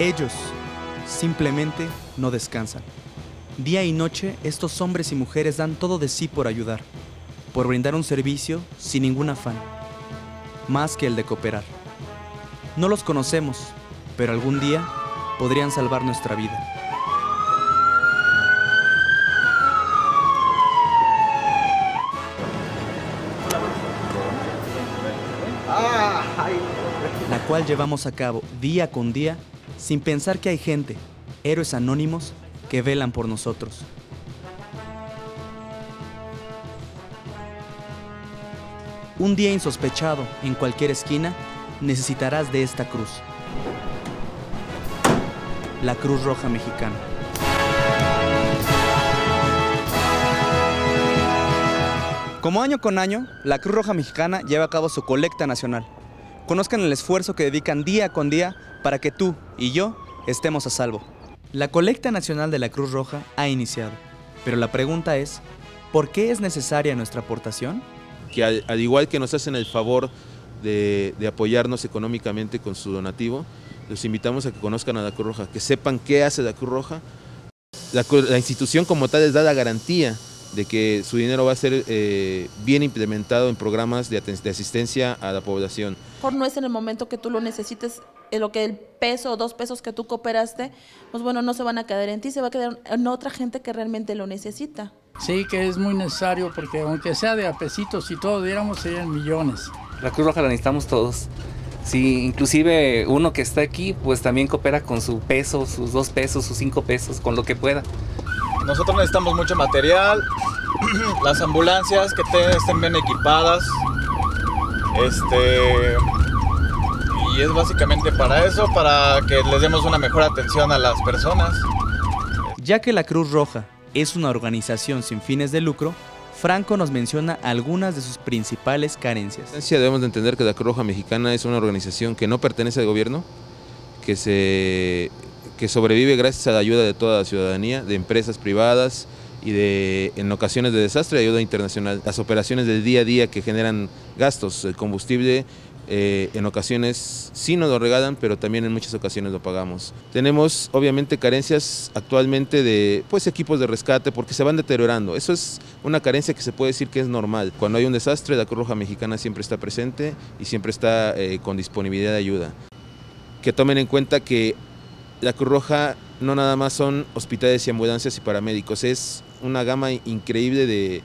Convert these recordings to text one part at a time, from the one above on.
Ellos simplemente no descansan. Día y noche, estos hombres y mujeres dan todo de sí por ayudar, por brindar un servicio sin ningún afán, más que el de cooperar. No los conocemos, pero algún día podrían salvar nuestra vida. La cual llevamos a cabo día con día, sin pensar que hay gente, héroes anónimos, que velan por nosotros. Un día insospechado, en cualquier esquina, necesitarás de esta cruz. La Cruz Roja Mexicana. Como año con año, la Cruz Roja Mexicana lleva a cabo su colecta nacional. Conozcan el esfuerzo que dedican día con día para que tú y yo estemos a salvo. La colecta nacional de la Cruz Roja ha iniciado, pero la pregunta es, ¿por qué es necesaria nuestra aportación? Que al igual que nos hacen el favor de apoyarnos económicamente con su donativo, los invitamos a que conozcan a la Cruz Roja, que sepan qué hace la Cruz Roja. La institución como tal les da la garantía de que su dinero va a ser bien implementado en programas de asistencia a la población. Mejor no es en el momento que tú lo necesites, lo que el peso o 2 pesos que tú cooperaste, pues bueno, no se van a quedar en ti, se va a quedar en otra gente que realmente lo necesita. Sí, que es muy necesario porque aunque sea de a pesitos, si todos diéramos serían millones. La Cruz Roja la necesitamos todos. Sí, inclusive uno que está aquí, pues también coopera con su peso, sus 2 pesos, sus 5 pesos, con lo que pueda. Nosotros necesitamos mucho material, las ambulancias que estén bien equipadas, y es básicamente para eso, para que les demos una mejor atención a las personas. Ya que la Cruz Roja es una organización sin fines de lucro, Franco nos menciona algunas de sus principales carencias. Debemos de entender que la Cruz Roja Mexicana es una organización que no pertenece al gobierno, que sobrevive gracias a la ayuda de toda la ciudadanía, de empresas privadas y en ocasiones de desastre, ayuda internacional. Las operaciones del día a día que generan gastos, el combustible, en ocasiones sí nos lo regalan, pero también en muchas ocasiones lo pagamos. Tenemos obviamente carencias actualmente de equipos de rescate porque se van deteriorando. Eso es una carencia que se puede decir que es normal. Cuando hay un desastre, la Cruz Roja Mexicana siempre está presente y siempre está con disponibilidad de ayuda. Que tomen en cuenta que la Cruz Roja no nada más son hospitales y ambulancias y paramédicos, es una gama increíble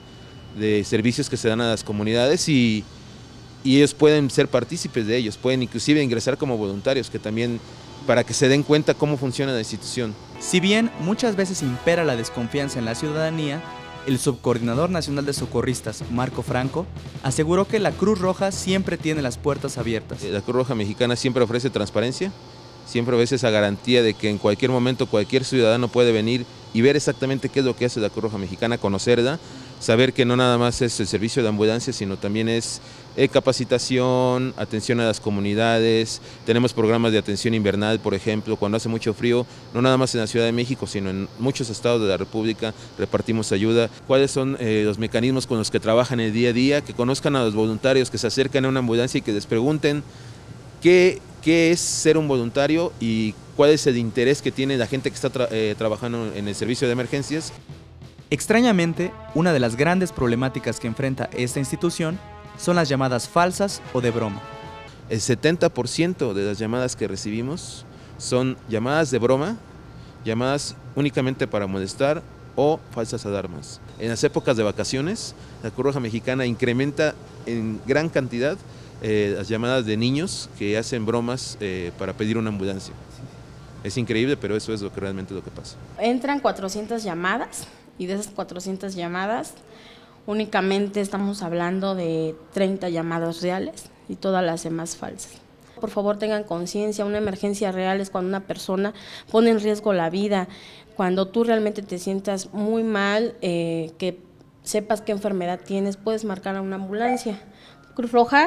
de servicios que se dan a las comunidades y ellos pueden ser partícipes de ellos, pueden inclusive ingresar como voluntarios, que también para que se den cuenta cómo funciona la institución. Si bien muchas veces impera la desconfianza en la ciudadanía, el subcoordinador nacional de socorristas, Marco Franco, aseguró que la Cruz Roja siempre tiene las puertas abiertas. La Cruz Roja Mexicana siempre ofrece transparencia, siempre ofrece esa garantía de que en cualquier momento cualquier ciudadano puede venir y ver exactamente qué es lo que hace la Cruz Roja Mexicana, conocerla, saber que no nada más es el servicio de ambulancia, sino también es capacitación, atención a las comunidades. Tenemos programas de atención invernal, por ejemplo, cuando hace mucho frío, no nada más en la Ciudad de México, sino en muchos estados de la República, repartimos ayuda. ¿Cuáles son los mecanismos con los que trabajan el día a día? Que conozcan a los voluntarios, que se acerquen a una ambulancia y que les pregunten qué es ser un voluntario y cuál es el interés que tiene la gente que está trabajando en el servicio de emergencias. Extrañamente, una de las grandes problemáticas que enfrenta esta institución son las llamadas falsas o de broma. El 70% de las llamadas que recibimos son llamadas de broma, llamadas únicamente para molestar o falsas alarmas. En las épocas de vacaciones, la Cruz Roja Mexicana incrementa en gran cantidad las llamadas de niños que hacen bromas para pedir una ambulancia. Es increíble, pero eso es realmente lo que pasa. Entran 400 llamadas y de esas 400 llamadas únicamente estamos hablando de 30 llamadas reales y todas las demás falsas. Por favor, tengan conciencia, una emergencia real es cuando una persona pone en riesgo la vida, cuando tú realmente te sientas muy mal, que sepas qué enfermedad tienes, puedes marcar a una ambulancia. Cruz Roja.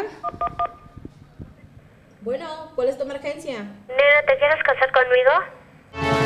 Bueno, ¿cuál es tu emergencia? Nena, ¿te quieres casar conmigo?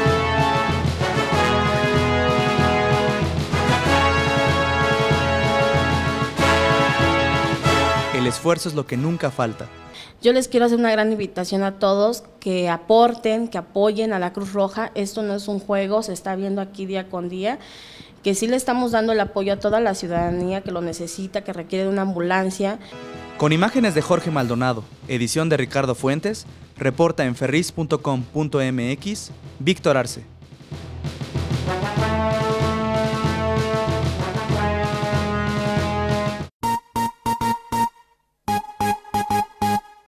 El esfuerzo es lo que nunca falta. Yo les quiero hacer una gran invitación a todos que aporten, que apoyen a la Cruz Roja. Esto no es un juego, se está viendo aquí día con día, que sí le estamos dando el apoyo a toda la ciudadanía que lo necesita, que requiere de una ambulancia. Con imágenes de Jorge Maldonado, edición de Ricardo Fuentes, reporta en ferris.com.mx, Víctor Arce.